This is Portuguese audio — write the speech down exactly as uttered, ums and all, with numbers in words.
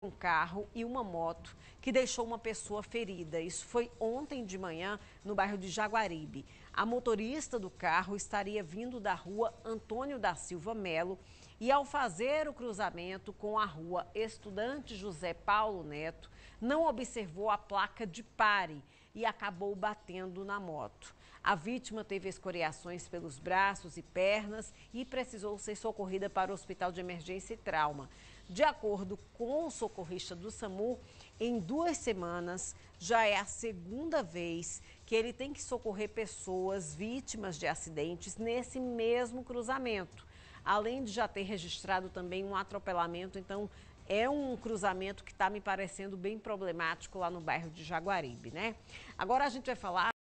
um carro e uma moto que deixou uma pessoa ferida. Isso foi ontem de manhã no bairro de Jaguaribe. A motorista do carro estaria vindo da rua Antônio da Silva Melo e, ao fazer o cruzamento com a rua Estudante José Paulo Neto, não observou a placa de pare e acabou batendo na moto. A vítima teve escoriações pelos braços e pernas e precisou ser socorrida para o Hospital de Emergência e Trauma. De acordo com o socorrista do SAMU, em duas semanas já é a segunda vez que ele tem que socorrer pessoas vítimas de acidentes nesse mesmo cruzamento. Além de já ter registrado também um atropelamento, então é um cruzamento que está me parecendo bem problemático lá no bairro de Jaguaribe, né? Agora a gente vai falar